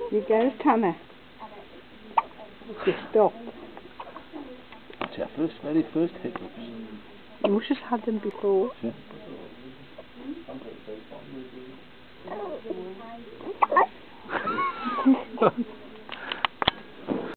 You go, Tanner. Just stop. That's your very first hiccups. You must have had them before. Yeah.